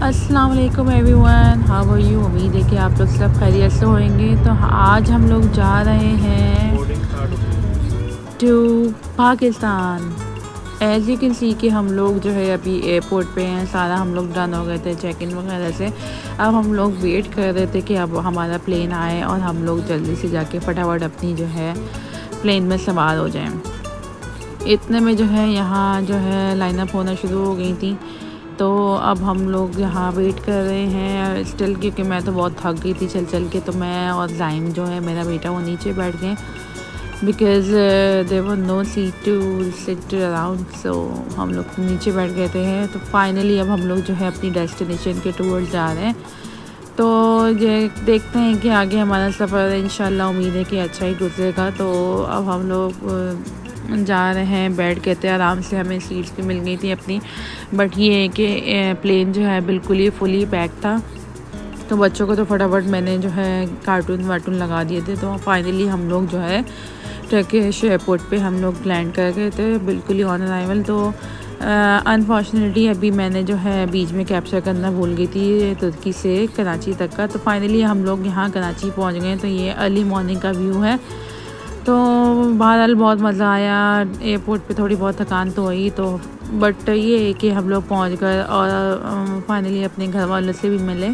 अस्सलाम वालेकुम everyone, how are you. उम्मीद है कि आप लोग सब खैरियत से होंगे। तो आज हम लोग जा रहे हैं to Pakistan. As you can see कि हम लोग जो है अभी एयरपोर्ट पे हैं। सारा हम लोग डन हो गए थे चेक इन वगैरह से। अब हम लोग वेट कर रहे थे कि अब हमारा प्लेन आए और हम लोग जल्दी से जाके फटाफट अपनी जो है प्लेन में सवार हो जाएं। इतने में जो है यहाँ जो है लाइनअप होना शुरू हो गई थी। तो अब हम लोग यहाँ वेट कर रहे हैं स्टिल, क्योंकि मैं तो बहुत थक गई थी चल चल के। तो मैं और जाइम जो है मेरा बेटा वो नीचे बैठ गए because there were no seat to sit around. So हम लोग नीचे बैठ गए थे। तो फाइनली अब हम लोग जो है अपनी डेस्टिनेशन के टूवर्ड्स जा रहे हैं। तो ये देखते हैं कि आगे हमारा सफ़र इंशाल्लाह उम्मीद है कि अच्छा ही गुजरेगा। तो अब हम लोग जा रहे हैं। बैठ के थे आराम से, हमें सीट्स भी मिल गई थी अपनी। बट ये है कि प्लेन जो है बिल्कुल ही फुली पैक था। तो बच्चों को तो फटाफट मैंने जो है कार्टून वार्टून लगा दिए थे। तो फाइनली हम लोग जो है टर्किश एयरपोर्ट पे हम लोग लैंड कर गए थे बिल्कुल ही ऑन अराइवल। तो अनफॉर्चुनेटली अभी मैंने जो है बीच में कैप्चर करना भूल गई थी तुर्की से कराची तक का। तो फाइनली हम लोग यहाँ कराची पहुँच गए। तो ये अर्ली मॉर्निंग का व्यू है। तो बहरहाल बहुत मज़ा आया। एयरपोर्ट पे थोड़ी बहुत थकान तो हुई, तो बट ये है कि हम लोग पहुँच गए और फाइनली अपने घर वालों से भी मिले।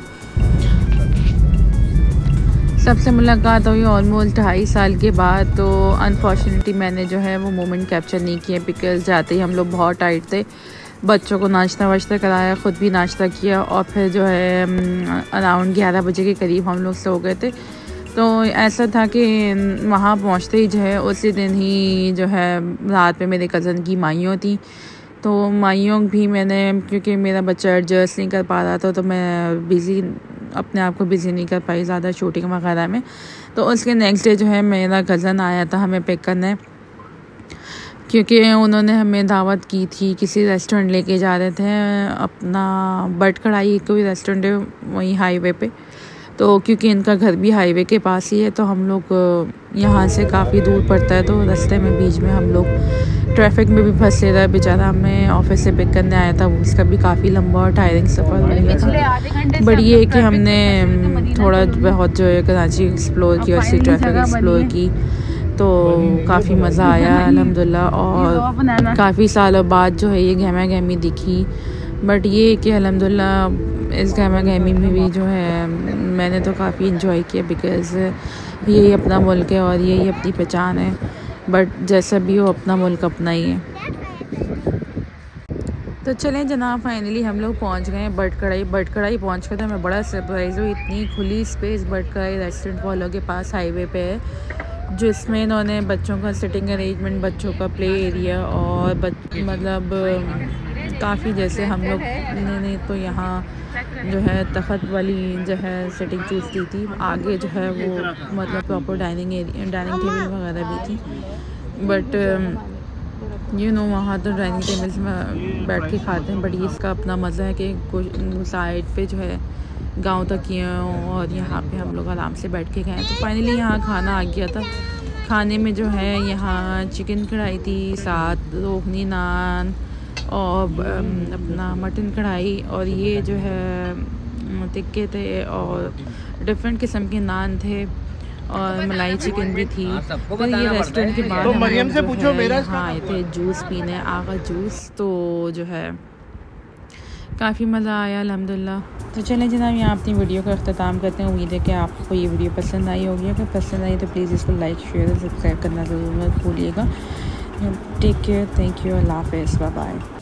सबसे मुलाकात हुई ऑलमोस्ट 2.5 साल के बाद। तो अनफॉर्चुनेटली मैंने जो है वो मोमेंट कैप्चर नहीं किया बिकॉज़ जाते ही हम लोग बहुत टाइट थे। बच्चों को नाश्ता वाश्ता कराया, ख़ुद भी नाश्ता किया और फिर जो है अराउंड 11 बजे के करीब हम लोग सो गए थे। तो ऐसा था कि वहाँ पहुँचते ही जो है उसी दिन ही जो है रात में मेरे कज़न की माइयों थी। तो माइयों भी मैंने, क्योंकि मेरा बच्चा एडजस्ट नहीं कर पा रहा था तो मैं अपने आप को बिज़ी नहीं कर पाई ज़्यादा शूटिंग वगैरह में। तो उसके नेक्स्ट डे जो है मेरा कज़न आया था हमें पिक करने, क्योंकि उन्होंने हमें दावत की थी। किसी रेस्टोरेंट लेके जा रहे थे अपना, बट कढ़ाई कोई रेस्टोरेंट है वहीं हाईवे पे। तो क्योंकि इनका घर भी हाईवे के पास ही है तो हम लोग यहाँ से काफ़ी दूर पड़ता है। तो रास्ते में बीच में हम लोग ट्रैफिक में भी फंसे रहे। बेचारा हमें ऑफिस से पिक करने आया था, उसका भी काफ़ी लंबा और टायरिंग सफ़र हो गया था। बट ये है कि हमने थोड़ा बहुत जो है कराची एक्सप्लोर किया, उससे ट्रैफिक एक्सप्लोर की। तो काफ़ी मज़ा आया अल्हम्दुलिल्लाह। और काफ़ी सालों बाद जो है ये गहमा गहमी दिखी। बट ये है कि अल्हम्दुलिल्लाह इस गहमा गहमी में भी जो है मैंने तो काफ़ी इंजॉय किया बिकॉज़ यही अपना मुल्क है और यही अपनी पहचान है। बट जैसा भी हो अपना मुल्क अपना ही है। तो चलें जनाब, फाइनली हम लोग पहुंच गए बट कढ़ाई पहुंच कर तो मैं बड़ा सरप्राइज़ हुई। इतनी खुली स्पेस बट कढ़ाई रेस्टोरेंट वालों के पास हाईवे पे है, जिसमें इन्होंने बच्चों का सिटिंग अरेंजमेंट, बच्चों का प्ले एरिया और मतलब काफ़ी, जैसे हम लोग ने तो यहाँ जो है तख़त वाली जो है सेटिंग चूज़ की थी। आगे जो है वो मतलब प्रॉपर डाइनिंग टेबल वगैरह भी थी। बट यू नो वहाँ तो डाइनिंग टेबल्स में बैठ के खाते हैं। बट इसका अपना मज़ा है कि कुछ साइड पे जो है गांव तक किए और यहाँ पे हम लोग आराम से बैठ के गए। तो फाइनली यहाँ खाना आ गया था। खाने में जो है यहाँ चिकन कढ़ाई थी, साथ रोगनी नान और अपना मटन कढ़ाई, और ये जो है टिक्के थे और डिफरेंट किस्म के नान थे और मलाई चिकन भी थी। तो ये रेस्टोरेंट के बाद मरियम से पूछो मेरा यहाँ आए थे जूस पीने, आगा जूस। तो जो है काफ़ी मज़ा आया अल्हम्दुलिल्लाह। तो चलें जनाब, यहाँ अपनी वीडियो का अख्ताम करते हैं। उम्मीद है कि आपको ये वीडियो पसंद आई होगी। अगर पसंद आई तो प्लीज़ इसको लाइक, शेयर और सब्सक्राइब करना ज़रूर मत भूलिएगा। टेक केयर, थैंक यू, अल्लाह हाफ़िज़, बाय बाय।